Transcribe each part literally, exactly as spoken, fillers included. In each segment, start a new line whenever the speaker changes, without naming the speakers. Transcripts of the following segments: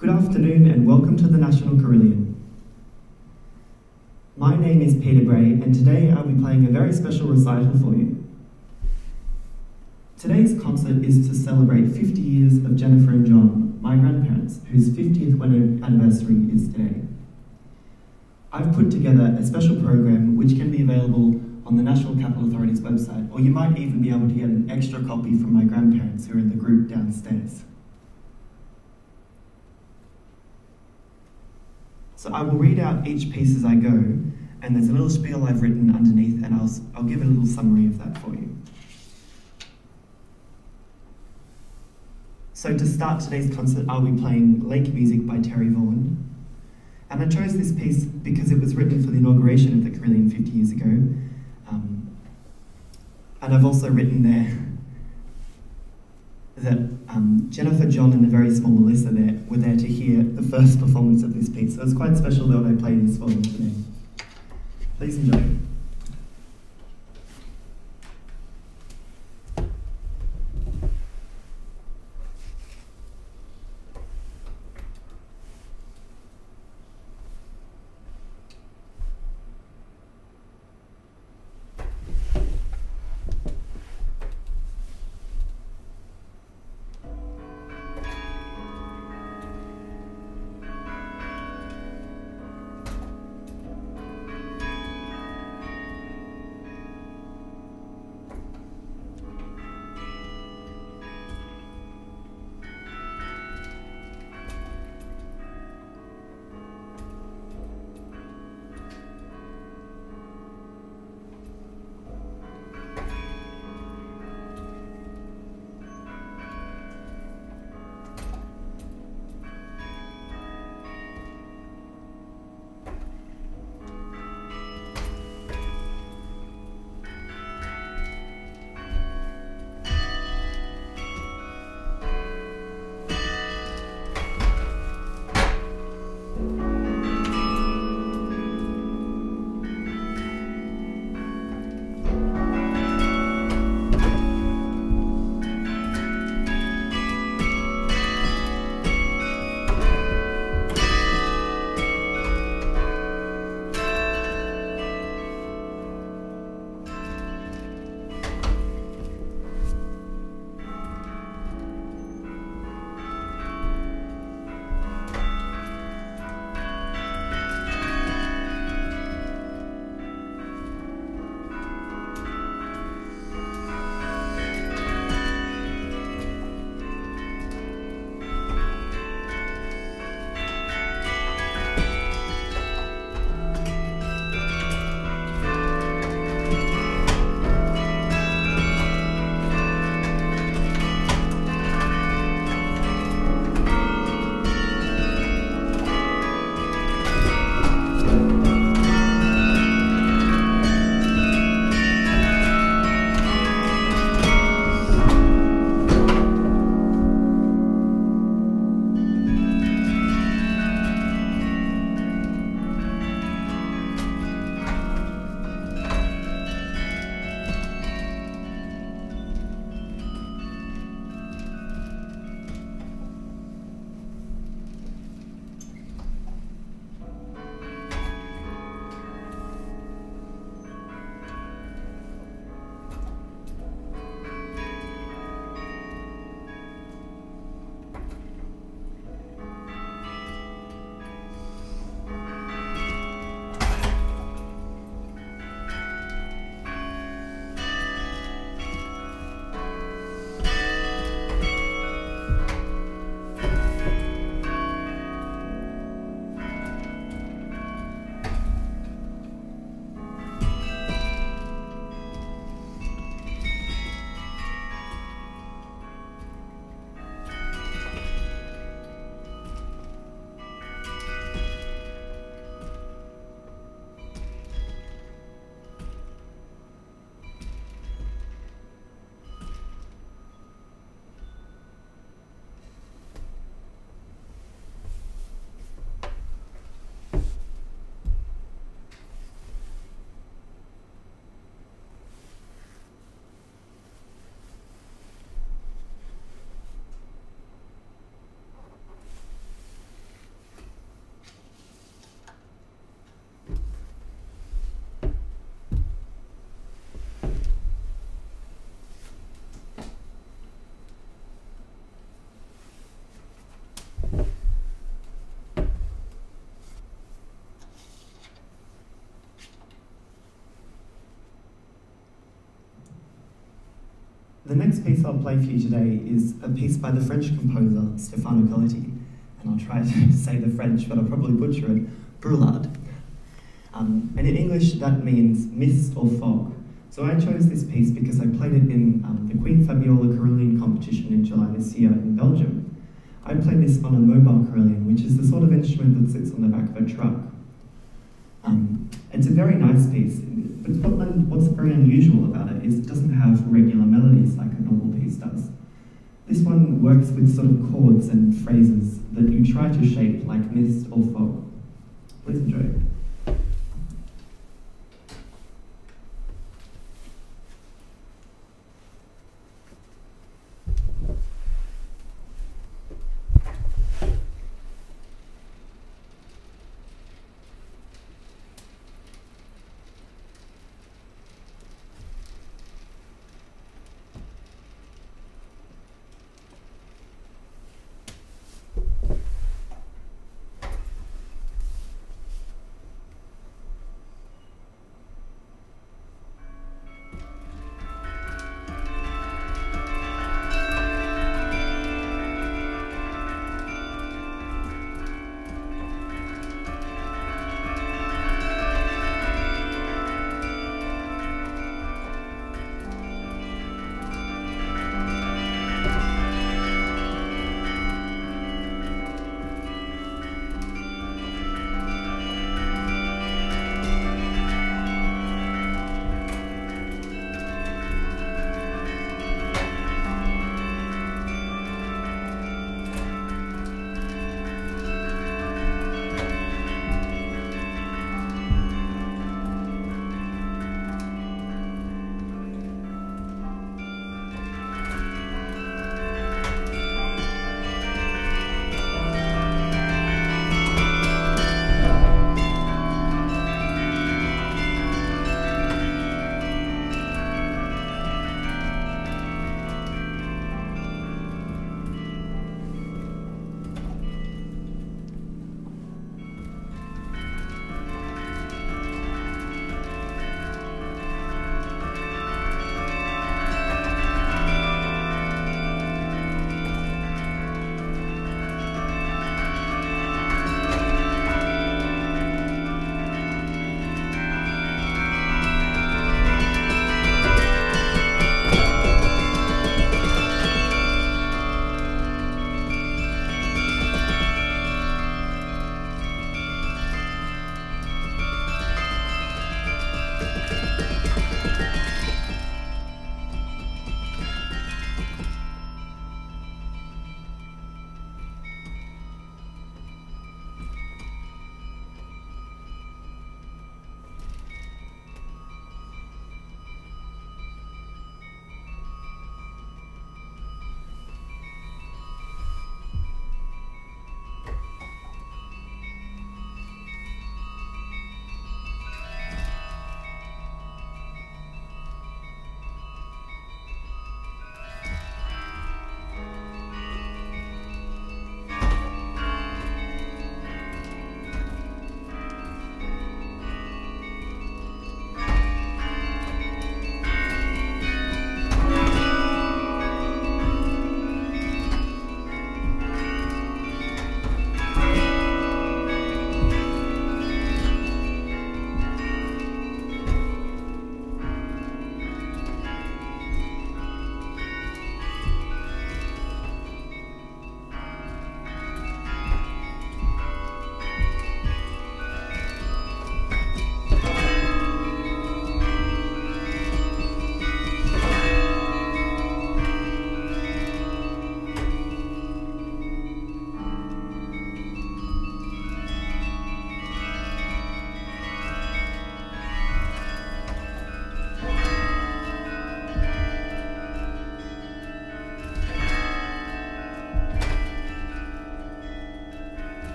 Good afternoon and welcome to the National Carillon. My name is Peter Gray and today I'll be playing a very special recital for you. Today's concert is to celebrate fifty years of Jennifer and John, my grandparents, whose fiftieth wedding anniversary is today. I've put together a special program which can be available on the National Capital Authority's website, or you might even be able to get an extra copy from my grandparents who are in the group downstairs. So I will read out each piece as I go, and there's a little spiel I've written underneath, and I'll, I'll give a little summary of that for you. So to start today's concert, I'll be playing Lake Music by Terry Vaughan. And I chose this piece because it was written for the inauguration of the Carillon fifty years ago. Um, and I've also written there that um, Jennifer, John and a very small Melissa there were there to hear the first performance of this piece. So it's quite special that I played this for them today. Please enjoy. The next piece I'll play for you today is a piece by the French composer Stefano Colletti, and I'll try to say the French, but I'll probably butcher it, Brouillard. Um, and in English that means mist or fog. So I chose this piece because I played it in um, the Queen Fabiola Carillon Competition in July this year in Belgium. I played this on a mobile carillon, which is the sort of instrument that sits on the back of a truck. Um, it's a very nice piece, but what, what's very unusual about it is it doesn't have regular melodies like a normal piece does. This one works with sort of chords and phrases that you try to shape like mist or fog. Please enjoy.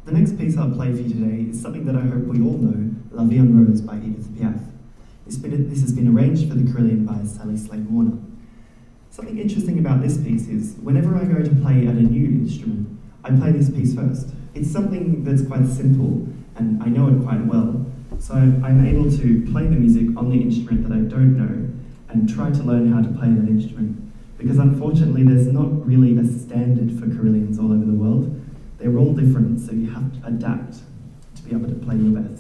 The next piece I'll play for you today is something that I hope we all know, La Vie en Rose by Edith Piaf. This, been, this has been arranged for the carillon by Sally Slade Warner. Something interesting about this piece is, whenever I go to play at a new instrument, I play this piece first. It's something that's quite simple, and I know it quite well, so I'm able to play the music on the instrument that I don't know, and try to learn how to play that instrument. Because unfortunately there's not really a standard for carillons all over the world. They're all different, so you have to adapt to be able to play your best.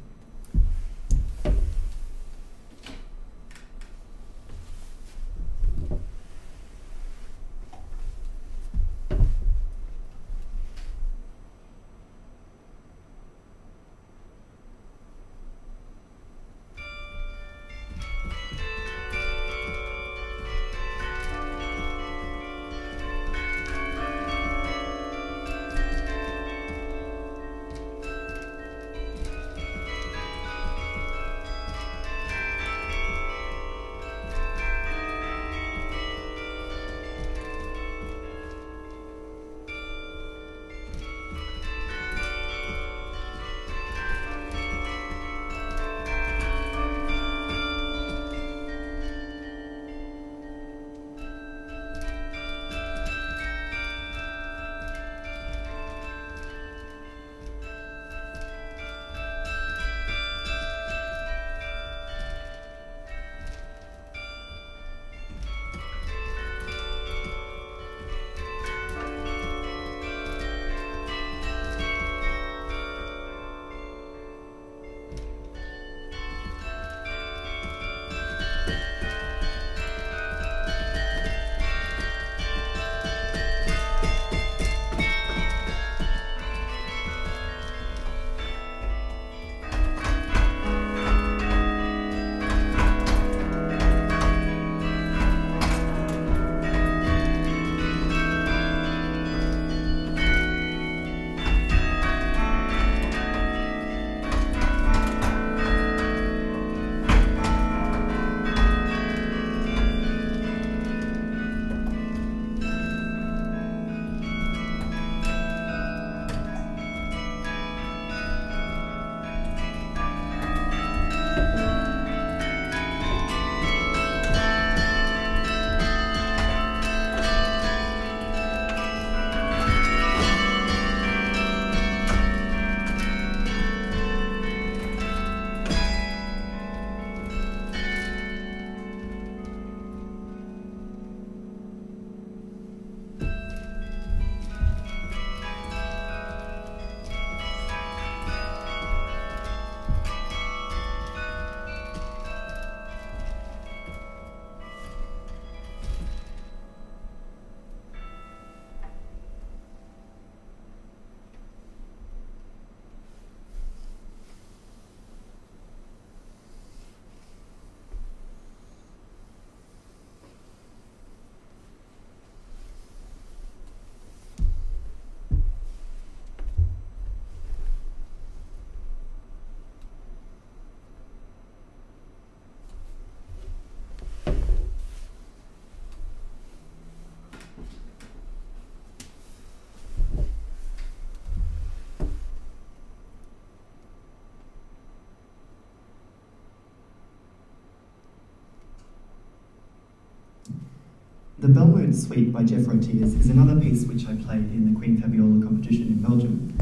The Belmont Suite by Jeff Rotiers is another piece which I played in the Queen Fabiola Competition in Belgium.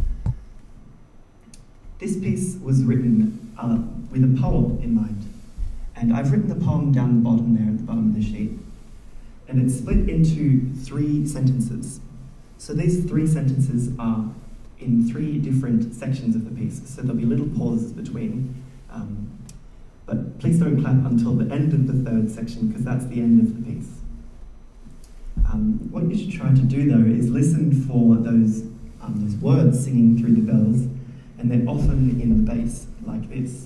This piece was written uh, with a poem in mind, and I've written the poem down the bottom there at the bottom of the sheet, and it's split into three sentences. So these three sentences are in three different sections of the piece, so there'll be little pauses between, um, but please don't clap until the end of the third section, because that's the end of the piece. Um, what you should try to do though is listen for those, um, those words singing through the bells, and they're often in the bass, like this.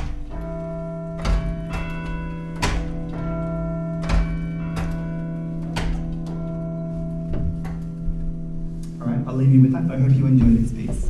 Alright, I'll leave you with that. I hope you enjoy this piece.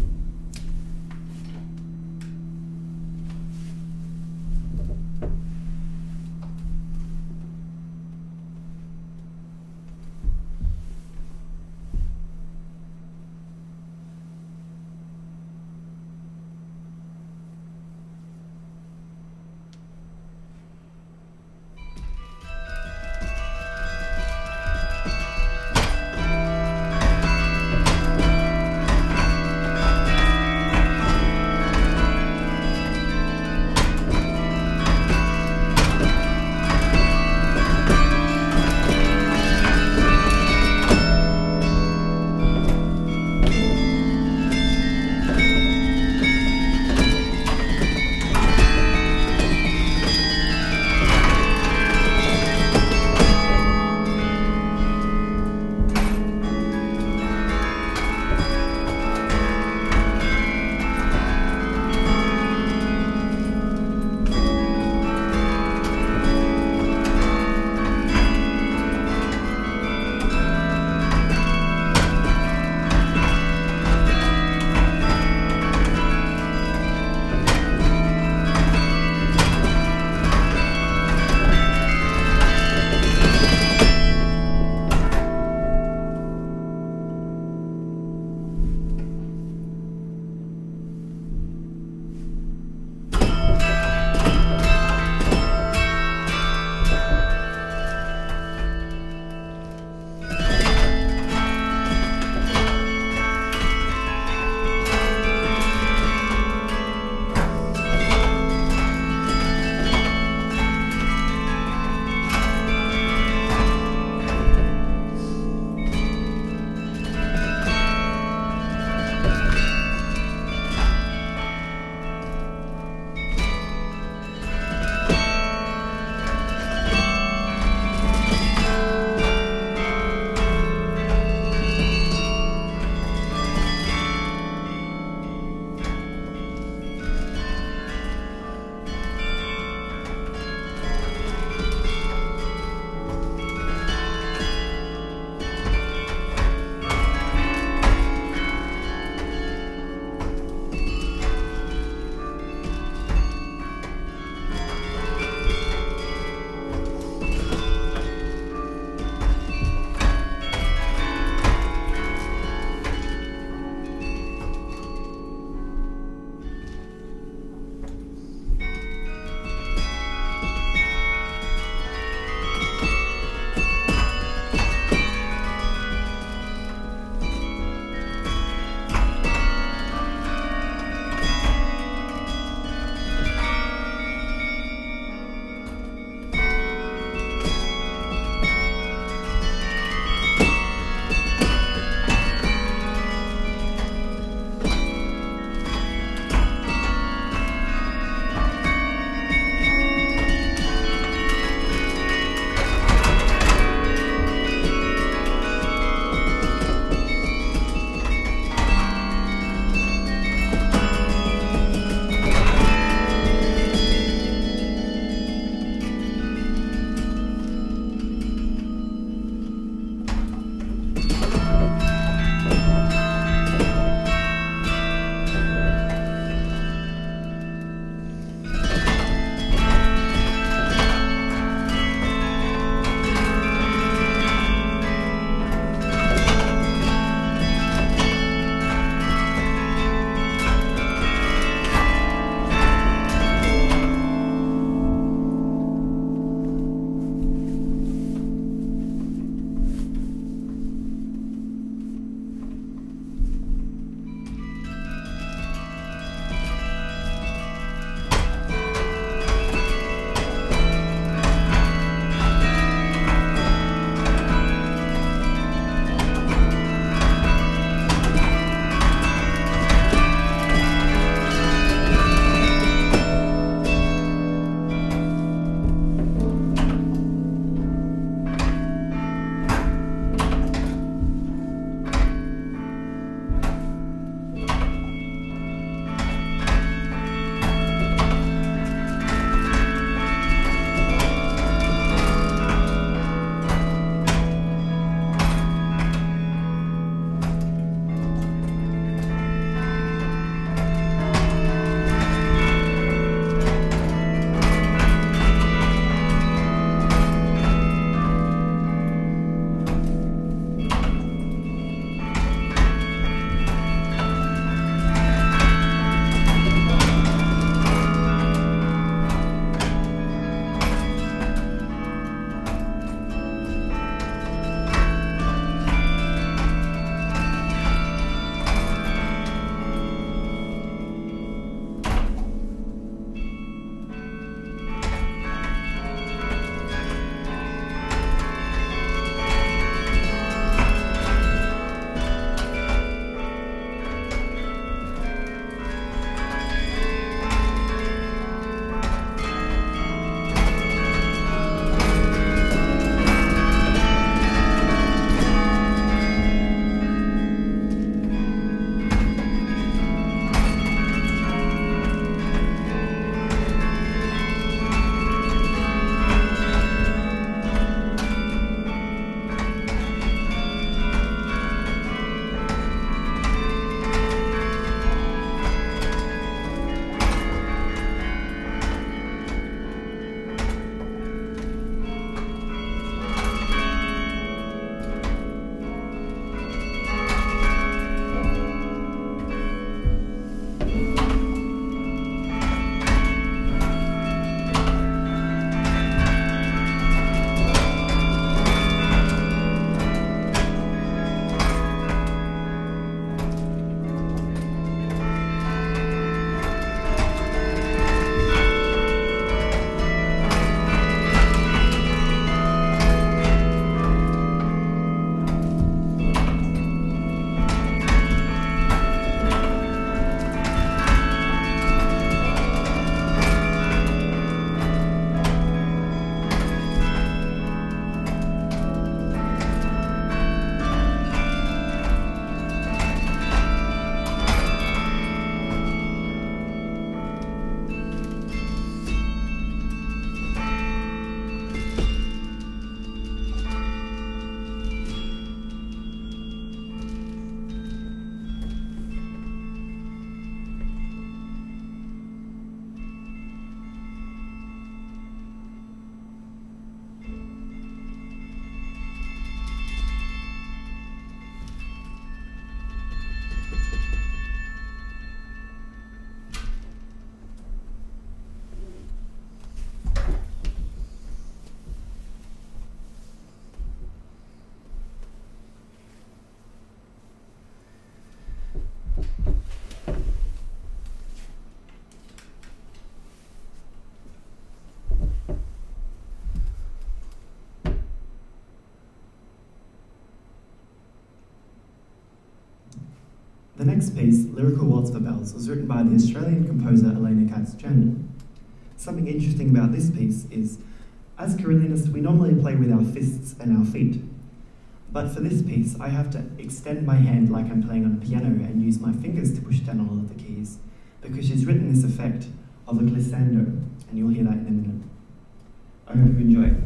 The next piece, Lyrical Waltz for Bells, was written by the Australian composer Elena Katz-Journey. Something interesting about this piece is, as carillonists, we normally play with our fists and our feet. But for this piece, I have to extend my hand like I'm playing on a piano and use my fingers to push down all of the keys, because she's written this effect of a glissando, and you'll hear that in a minute. I hope you enjoy.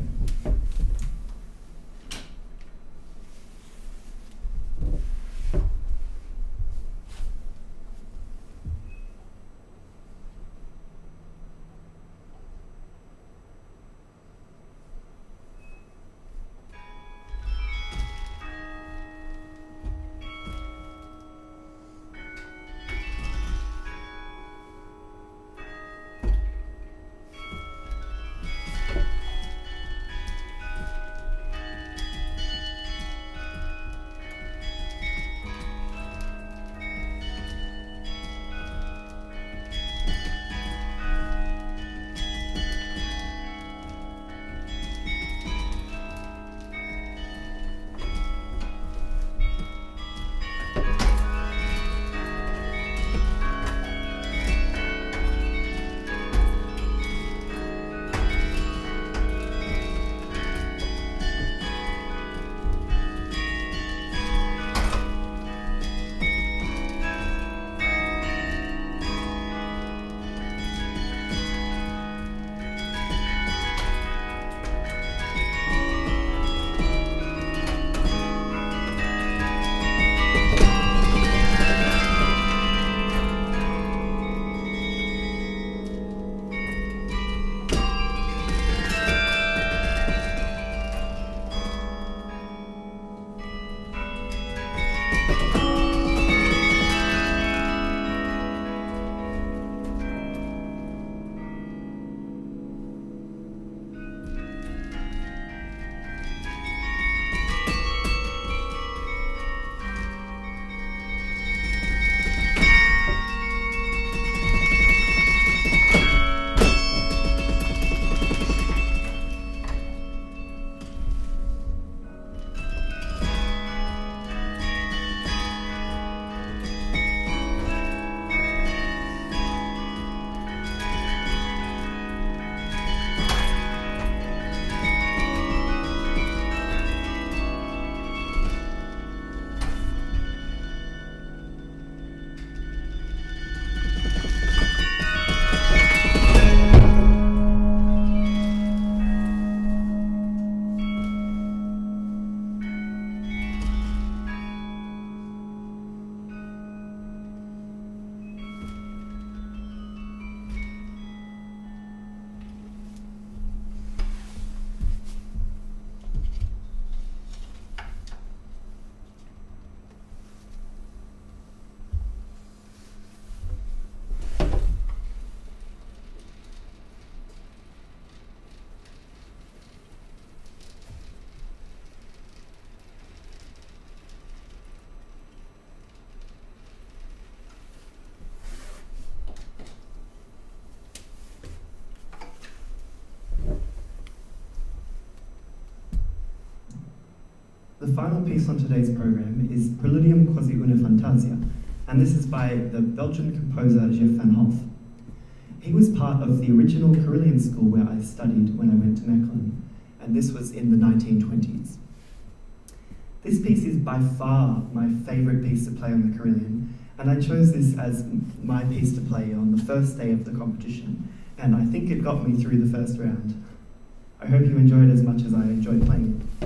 The final piece on today's program is Preludium Quasi una Fantasia, and this is by the Belgian composer Geoff van Hof. He was part of the original Carillon school where I studied when I went to Mechelen, and this was in the nineteen twenties. This piece is by far my favourite piece to play on the carillon, and I chose this as my piece to play on the first day of the competition, and I think it got me through the first round. I hope you enjoyed it as much as I enjoyed playing it.